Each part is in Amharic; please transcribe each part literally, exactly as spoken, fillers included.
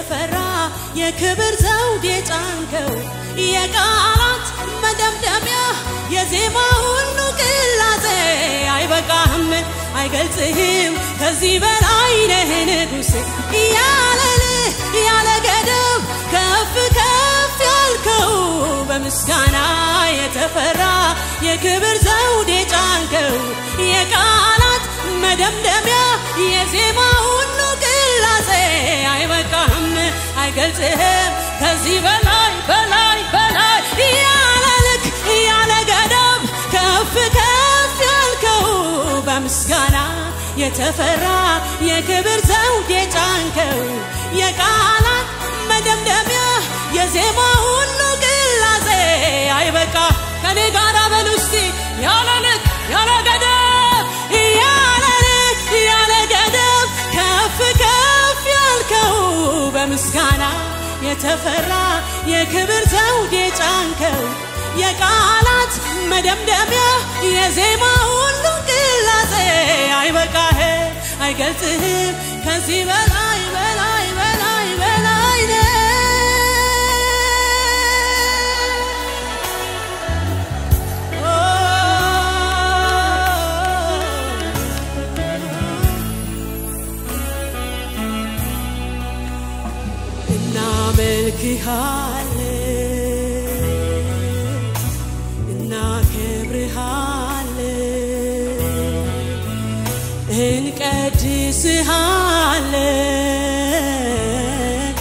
የተፈራ የክብር ዘውድ የጫንከው የቃላት መደምደሚያ የዜማ ሁሉ ቅላጼ አይበቃህም አይገልጽህም ከዚህ በላይ ነህ ንጉስ ያለልህ ያለ ገደብ ከፍ ከፍ ያልከው በምስጋና የተፈራ የክብር ዘውድ የጫንከው የቃላት መደምደሚያ የዜማ ሁሉ ቅላጼ አይበቃህም አይገልጽህም ከዚህ በላይ በላይ በላይ ያለልክ ያለ ገደብ ከፍ ከፍ ያልከው በምስጋና የተፈራ የክብር ዘውድ የጫንከው የቃላት መደምደሚያ የዜማ ሁሉ ቅላጼ አይበቃ ከኔ ጋር በሉስቲ ያለልክ ያለ ገደብ ያለልክ ያለ ገደብ ከፍ ከፍ ያልከው በምስጋና የተፈራ የክብር ዘውድ የጫንከው የቃላት መደምደሚያ የዜማ ሁሉ ቅላጼ አይበቃህ አይገልጽህም ከዚህ በላይ በላይ በላይ በላይ እንቀድስሃለን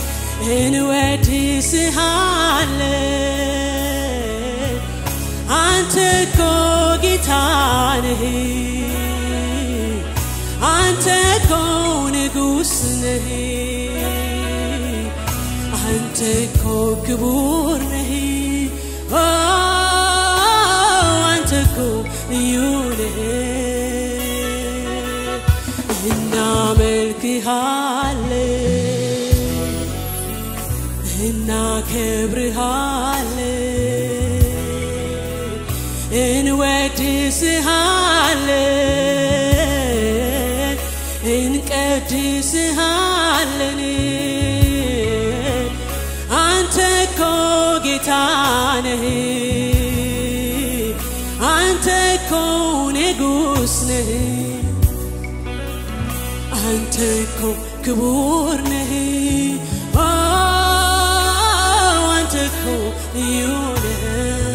እንወድስሃለን አንተ እኮ ጌታ ነህ አንተ እኮ ንጉስ ነህ አንተ እኮ ክቡር ነህ አንተ እኮ ልዩ ነህ እናመልክሃለን እናከብርሃለን እንወድስሃለን እንቀድስሃለን አንተ እኮ ጌታ ነህ አንተ እኮ ንጉስ ነህ አንተ እኮ ክቡር ነህ አንተ እኮ ልዩ ነህ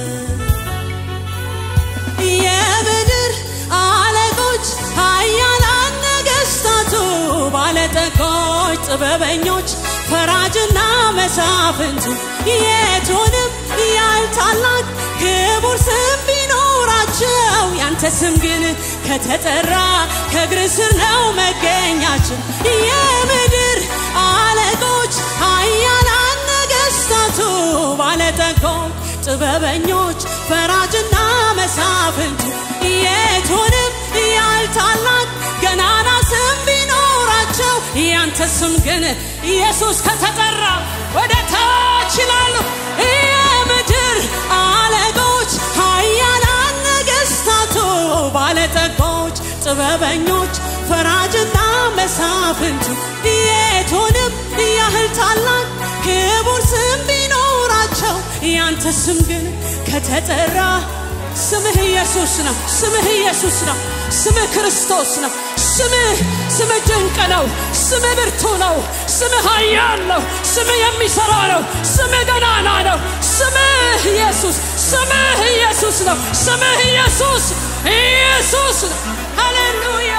የምድር አለቆች ኃያላን ነገሥታቱ ባለጠጎች ጥበበኞች ፈራጅና መሳፍንቱ የቱንም ያህል ታላቅ ክቡር ስም ቢኖራቸው ያንተ ስም ግን ከተጠራ ከእግር ስር ነው መገኛችን የምድር አለቆች ኃያላን ነገሥታቱ ባለጠጎች ጥበበኞች ፈራጅና መሳፍንቱ የቱንም ያህል ታላቅ ገናና ስም ቢኖራቸው ያንተ ስም ግን ኢየሱስ ከተጠራ ወደ ታች ይላሉ የምድር አለቆች ኃያላን ነገሥታቱ ባለጠጎች ጥበበኞች ፈራጅና መሳፍንቱ የቱንም ያህል ታላቅ ክቡር ስም ቢኖራቸው ያንተ ስም ግን ከተጠራ ስምህ ኢየሱስ ነው ስምህ ኢየሱስ ነው ስምህ ክርስቶስ ነው ስምህ ስምህ ድንቅ ነው ስምህ ብርቱ ነው ስምህ ኃያል ነው ስምህ የሚሰራ ነው ስምህ ገናና ነው ስምህ ኢየሱስ ስምህ ኢየሱስ ነው ስምህ ኢየሱስ ኢየሱስ ነው ሃሌሉያ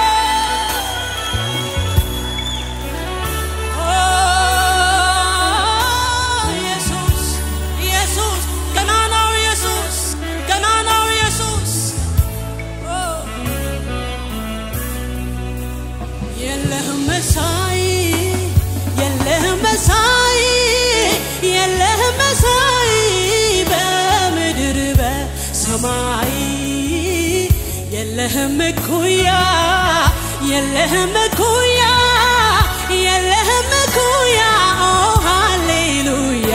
መሳይ የለህም መሳይ የለህም መሳይ በምድር በሰማይ የለህም እኩያ የለህም እኩያ የለህም እኩያ ኦ ሃሌሉያ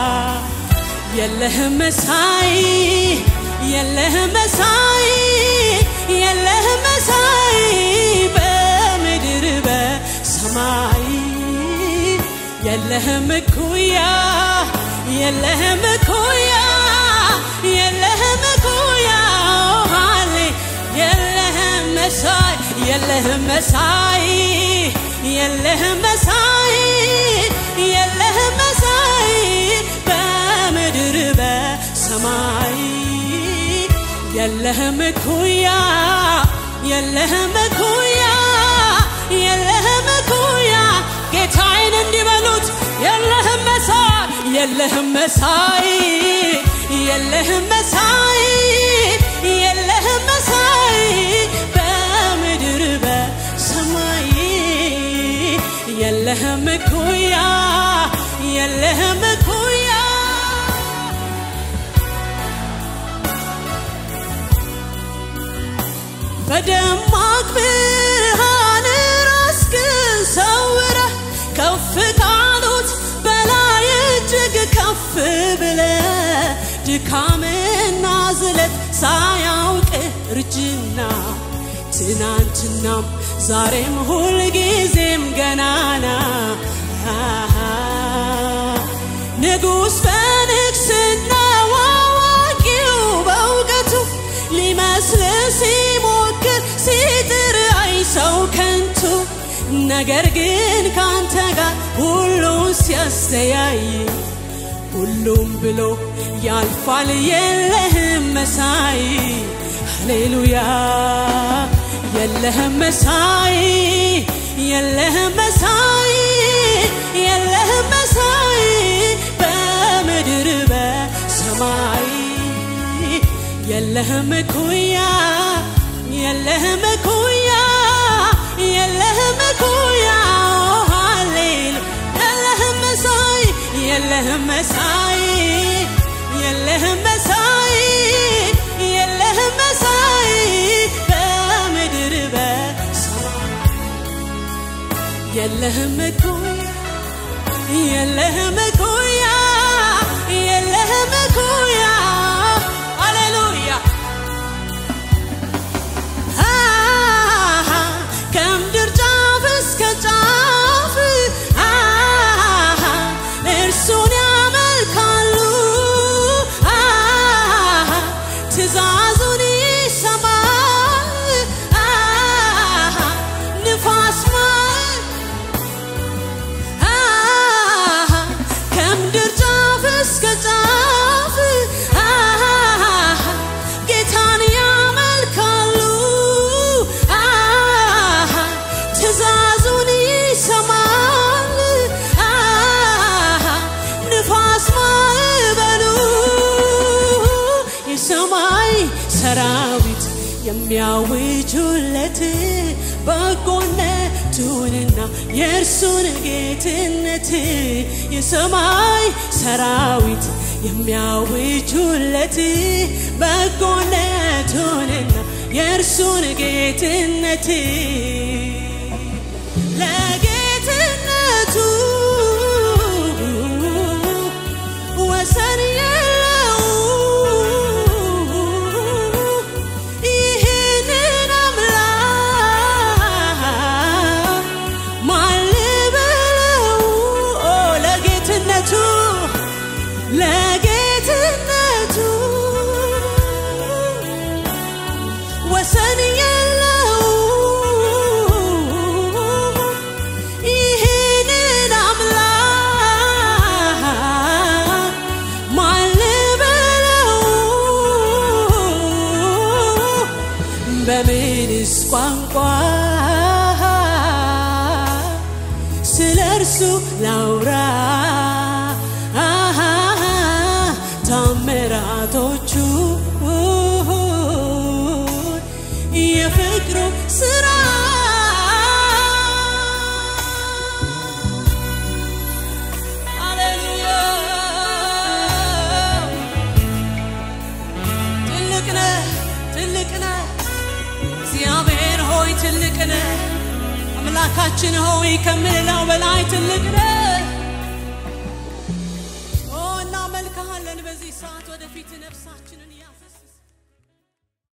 የለህም መሳይ የለህም መሳይ የለህም መሳይ በምድር በሰማይ የለህም ኩያ የለህም ኩያ የለህም ኩያ ሃሌ የለህም መሳይ የለህም መሳይ የለህም መሳይ የለህም መሳይ በምድር በሰማይ የለህም ኩያ የለህም ኩያ የለህም ኩያ ጌታዬን እንዲበሉት የለህም መሳይ የለህም መሳይ የለህም መሳይ የለህም መሳይ በምድር በሰማይ የለህም ኩያ የለህም ኩያ በደማቅ ብርሃን ራስህን ሰውረህ ከፍ ካሉት በላይ እጅግ ከፍ ብለህ ድካምና ዝለት ሳያውቅ እርጅና ትናንትናም ዛሬም ሁልጊዜም ገናና ንጉሥ በንግሥናው አዋቂው በእውቀቱ ሊመስል ሲሞክር ሲጥር አይ ሰው ከንቱ ነገር ግን ካንተ ጋር ሁሉን ሲያስተያይ ሁሉም ብሎ ያልፋል የለህም መሳይ ሃሌሉያ የለህም መሳይ የለህም መሳይ የለህም መሳይ በምድር በሰማይ የለህም ኩያ የለህም ኩያ የለህም ኩያ ሃሌሉያ የለህም መሳይ የለህም መሳይ የለህም መሳይ የለህም መሳይ በምድር በሰማይ የለህም ኩያ የለህም ኩያ የለህም ኩያ ሃሌሉያ ከምድር ጫፍ እስከ ጫፍ እርሱን ያመልካሉ ትእዛዙን ይሰማል ንፋስ ከምድር ጫፍ እስከ ጫፍ ጌታን ያመልካሉ ትእዛዙን ይሰማል ንፋስ ማዕበሉ የሰማይ ሰራዊት የሚያውጁለት በጎነቱንና የእርሱን ጌትነት የሰማይ ሰራዊት የሚያውጁለት በጎነቱንና የእርሱን ጌትነት ለጌትነቱ ወሰን የለው ይህንን አምላክ ማን ልበለው ለጌትነቱ ለጌትነቱ ወሰን የለው ይህንን አምላክ ማን ልበለው በምንስ ቋንቋ ስለ እርሱ ላውራ ታምራቶቹ የፍቅሩ ስራ ሃሌሉያ ትልቅ ነህ ትልቅ ነህ እግዚአብሔር ሆይ ትልቅ ነህ አምላካችን ሆይ ከምንለው በላይ ትልቅ ነህ ኦ እናመልክሃለን በዚህ ሰዓት ወደፊት ነፍሳችንን ያፈስ